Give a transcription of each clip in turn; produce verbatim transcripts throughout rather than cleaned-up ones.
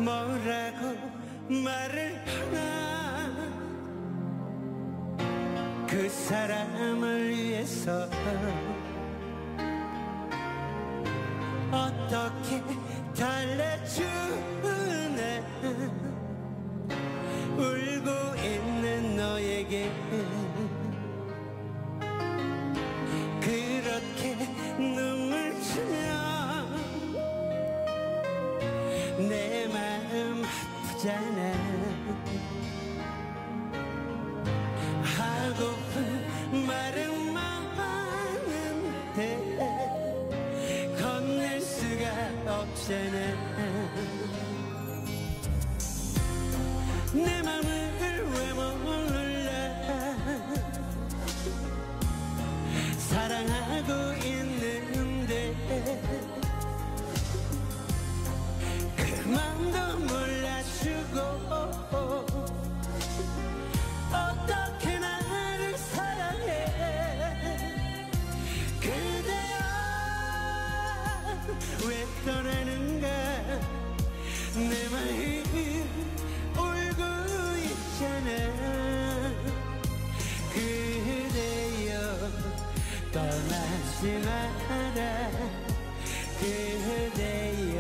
뭐라고 말을 하나. 그 사람을 위해서 어떻게 달래주네. 울고 있는 너에게 그렇게 눈물 주면 내 마음 아프잖아. 하고픈 말은 많은데 건넬 수가 없잖아. 내 맘을 왜 몰라. 사랑하고 있는데 그 맘도 몰라주고 어떻게 나를 사랑해. 그대야 왜 떠나는가. 내 마음 울고 있잖아. 그대여 떠나지 마라. 그대여.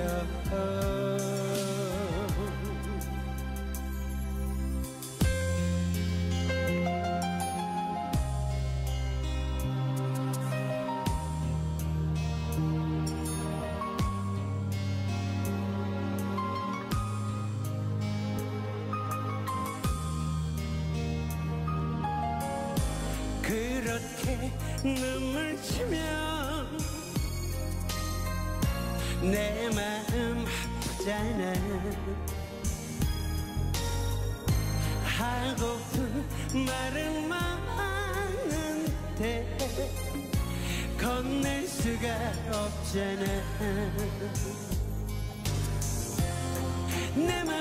그렇게 눈물 치면 내 마음 아프잖아. 하고픈 말은 많은데 건넬 수가 없잖아. 내